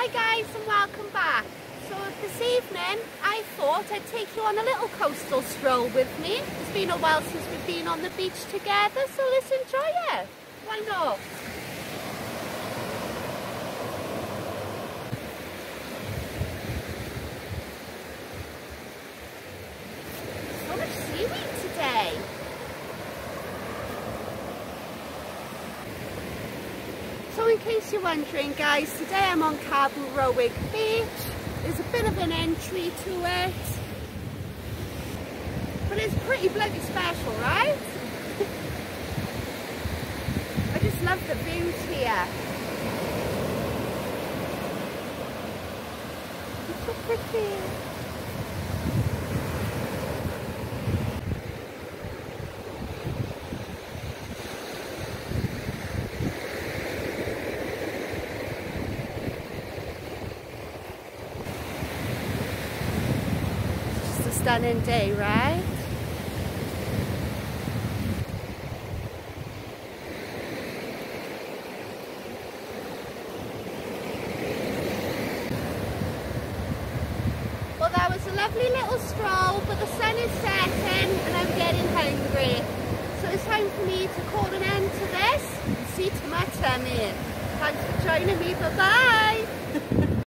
Hi guys and welcome back. So this evening I thought I'd take you on a little coastal stroll with me. It's been a while since we've been on the beach together, so let's enjoy it. Why not? So much seaweed today. So in case you're wondering guys, today I'm on Cabo Rowig Beach. There's a bit of an entry to it, but it's pretty bloody special, right? I just love the views here. It's so pretty. Stunning day, right? Well, that was a lovely little stroll, but the sun is setting and I'm getting hungry. So it's time for me to call an end to this and see to my tummy. Thanks for joining me, bye-bye!